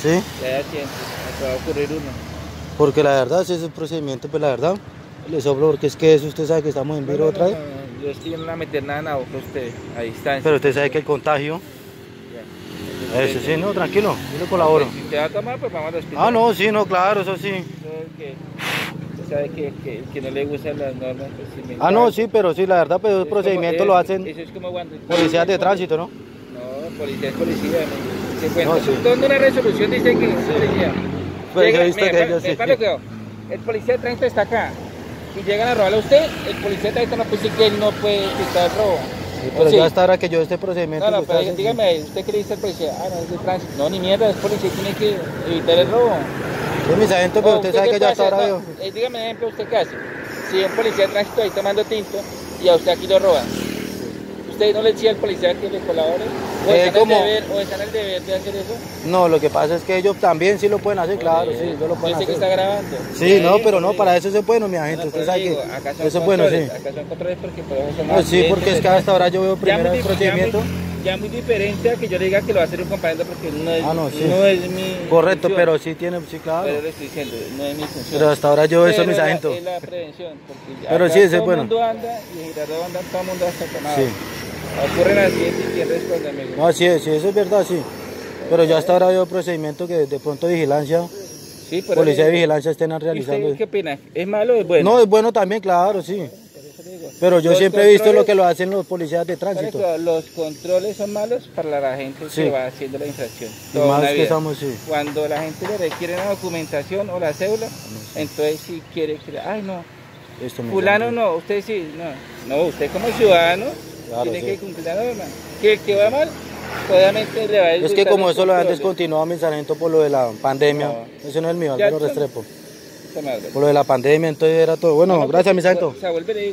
¿Sí? Ya hay accidentes, acaba de ocurrir uno. Porque la verdad, si es un procedimiento, pues la verdad, le soplo, porque es que eso usted sabe que estamos en virus otra vez. No, yo estoy en la meter nada en la boca a usted, a distancia. Pero usted sabe que el contagio, Ya. eso sí, no, tranquilo, yo le colaboro. Si usted va a tomar, pues vamos al hospital. Ah, no, sí, no, claro, eso sí. Usted sabe que no le gustan las normas. Pues, si Ah, no, sí, pero sí, la verdad, pues los procedimientos lo hacen eso es como cuando... policías de tránsito, ¿no? No, policía es policía. Se cuenta. No, sí. Donde una resolución dice que es policía. Pues Llega, yo he visto que ellos sí. El policía de tránsito está acá. Y llegan a robarle a usted, el policía de tránsito no puede decir que él no puede quitar el robo. Sí, pero sí. ya hasta ahora que yo este procedimiento... No, que pero usted hace, dígame, ¿usted qué le dice al policía? Ah, no, es de tránsito. No, ni mierda, es policía, tiene que evitar el robo. sí, mi sargento, pero usted sabe que ya hasta ahora veo. Dígame, ejemplo, ¿usted qué hace? Si un policía de tránsito ahí tomando tinto y a usted aquí lo roban, ¿usted no le decía al policía que le colabore? ¿O está en el deber de hacer eso? No, lo que pasa es que ellos también sí lo pueden hacer, claro, sí, ellos lo pueden Yo sé hacer. que está grabando. Sí, no, pero no, para eso es bueno, mi agente, usted sabe que eso es bueno, sí. Acá son controles porque por eso son No, sí, porque es que hasta ahora yo veo primero el procedimiento. Ya muy diferente a que yo le diga que lo va a hacer un compañero porque no es, no es mi correcto, función. pero sí tiene, sí, claro. Pero le estoy diciendo, no es mi función. Pero hasta ahora yo eso, mi sargento. Es la prevención, porque pero sí, eso es bueno. Todo el mundo anda y en Girardot anda, todo el mundo hasta tomado. Sí. Ocurren accidentes y quién responde, amigo. No, sí, eso es verdad, sí. Pero yo hasta ahora veo procedimientos que de pronto vigilancia, sí, policía de vigilancia estén realizando. ¿Usted qué opina? ¿Es malo o es bueno? No, es bueno también, claro, sí. Pero yo siempre he visto lo que lo hacen los policías de tránsito. Los controles son malos para la gente que va haciendo la infracción. Más que estamos, sí. Cuando la gente le requiere la documentación o la cédula, entonces si quiere que... Ay, no, fulano no, usted sí, no, usted como ciudadano tiene que cumplir la norma. Que va mal, obviamente le va a ir. Es que como eso lo han descontinuado mi sargento por lo de la pandemia, eso no es el mío, Álvaro Restrepo. Por lo de la pandemia, entonces era todo. Bueno, gracias, mi sargento.